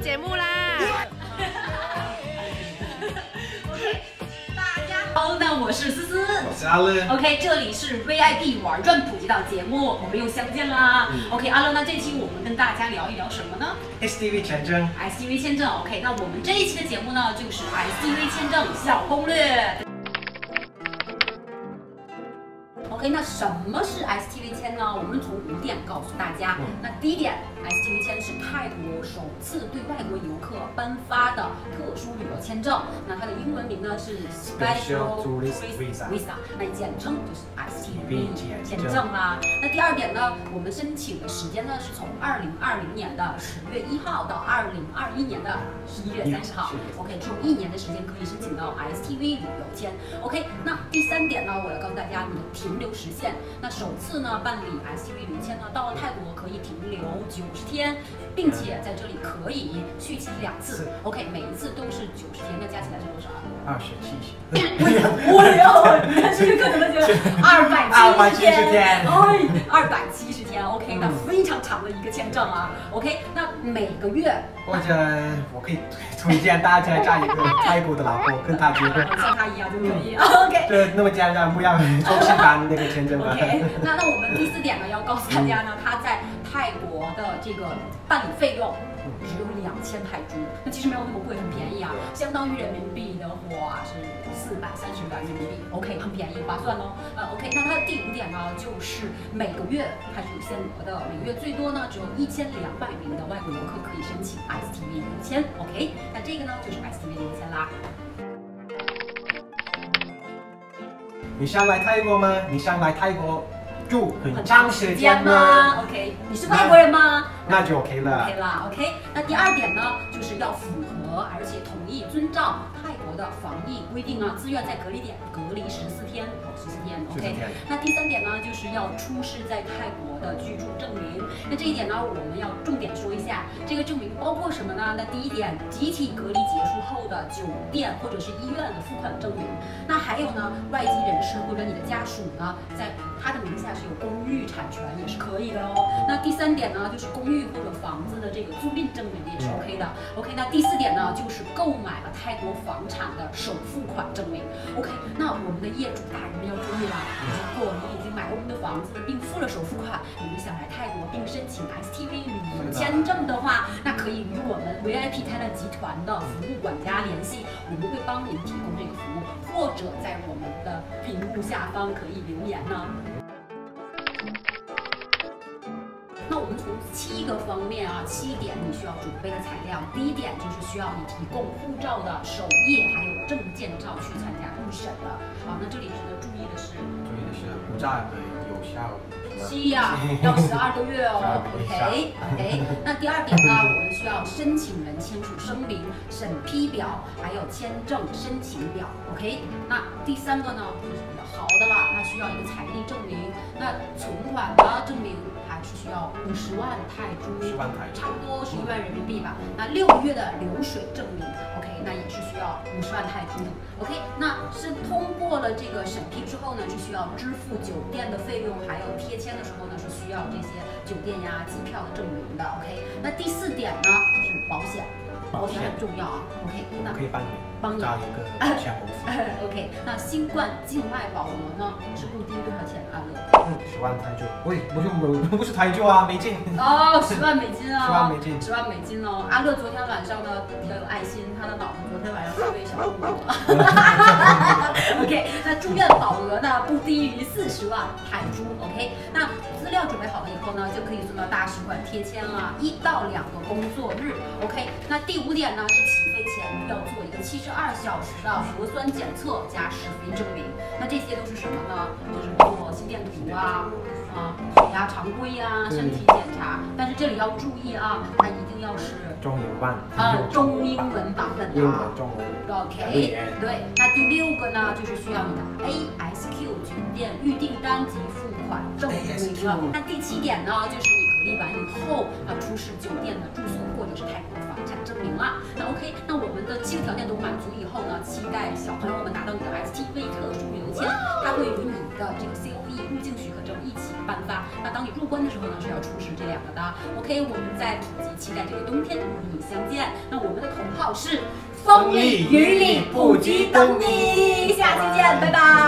节目啦。 OK， 大家好，那我是思思， 我是阿乐。 OK， 这里是 VIP 玩转普及岛节目，我们又相见啦。OK， 阿乐，那这期我们跟大家聊一聊什么呢 STV 签证。 STV 签证 ，OK， 那我们这一期的节目呢，就是 STV 签证小攻略。OK， 那什么是 STV 签呢？我们从5点告诉大家。那第一点 ，STV 签是泰国首次对外国游客颁发的特殊旅游签证。那它的英文名呢是 Special Tourist Visa， 那简称就是 STV 签证啦。那第二点呢，我们申请的时间呢是从2020年的10月1号到2021年的11月30号。OK， 只有1年的时间可以申请到 STV 旅游签。OK， 那第3点呢，我要告诉大家你的停留时限。那首次呢办理 STV 旅游签呢，到了泰国可以停留90天，并且在这里可以续期2次。OK， 每一次都是90天，那加起来是多少 ？27天。 我有，这个可能就270天。哎，270天。OK， 那非常长的一个签证啊。OK， 那每个月或者我可以推荐大家嫁一个泰国的老婆，跟他结婚， 像他一样就可以。OK， 对，那么简单，不要重新办那个签证了。 OK， 那我们第4点呢，要告诉大家呢，他在泰国的这个办理费用只有2000泰铢，那其实没有那么贵，很便宜啊，相当于人民币的话是430元人民币。OK， 很便宜，划算哦。OK， 那它的第5点呢，就是每个月它是有限额的，每个月最多呢只有1200名的外国游客可以申请 STV 旅游签。OK， 那这个呢就是 STV 旅游签啦。 你想来泰国吗？你想来泰国住很长时间吗 ？OK， 你是外国人吗？ 那就 OK 了。 OK 啦 ，OK。那第2点呢，就是要符合而且统一遵照泰国的防疫规定啊，自愿在隔离点隔离14天，14天 ，OK。那第3点呢，就是要出示在泰国的居住证明。那这一点呢，我们要重点说一下，这个证明包括什么呢？那第1点，集体隔离结束后的酒店或者是医院的付款证明。那还有呢，外籍人士或者你的家属呢，在他的名下是有公寓产权也是可以的哦。那第3点呢，就是公寓或者房子的这个租赁证明也是 OK 的。OK， 那第4点呢，就是购买了泰国房产的首付款证明。OK， 那我们的业主大人们要注意了，如果你已经买了我们的房子并付了首付款，你们想来泰国并申请 STV 旅游签证的话，那可以与我们 VIP 泰勒集团的服务管家联系，我们会帮您提供这个服务，或者在我们的屏幕下方可以留言呢。那我们从7个方面啊，7点你需要准备的材料。第1点就是需要你提供护照的首页还有证件照去参加预审的。那这里值得注意的是护照的有效期呀，要12个月哦。OK， 那第2点呢，我们需要申请人签署声明、审批表，还有签证申请表。OK， 那第3个呢，就是比较好的啦，那需要一个财力证明。那存款的证明还是需要50万泰铢，差不多11万人民币吧。那6个月的流水证明 ，OK， 那也是需要50万泰铢。OK， 那是通过了这个审批之后呢，是需要支付酒店的费用，还有贴签的时候呢，是需要这些酒店呀、机票的证明的。OK， 那第4点呢是保险。保险很重要啊 ，OK， 那可以帮你找一个保险公司。 OK， 那新冠境外保额呢是固定多少钱啊 ？10万泰铢。喂，不是泰铢啊，美金。 哦，10万美金啊。 10万美金。 10万美金哦。阿乐昨天晚上呢比较有爱心，他的脑子昨天晚上是被小动物了。OK， 那住院保额呢不低于40万泰铢。OK， 那资料准备好了以后呢，就可以送到大使馆贴签了，1到2个工作日。OK， 那第5点呢是起飞前要做一个72小时的核酸检测加试飞证明。那这些都是什么呢？就是做心电图啊、血压常规啊、身体检查。但是这里要注意啊，它一定要是中英文版本的。 中文。 OK， 对。那第6个呢，就是需要你的 ASQ 酒店预订单及付款证明了。那第7点呢，就是你隔离完以后要出示酒店的住宿或者是泰国房产证明了。那 OK， 那我们的7个条件都满足以后呢，期待小朋友们拿到你的 STV 特殊旅游签，它会与你的这个 COE 入境许可证一起颁发。那当你入关的时候呢，是要出示这2个的。OK， 我们在普吉期待这个冬天与你相见。那我们的口号是风里雨里普吉等你，下期见，拜拜。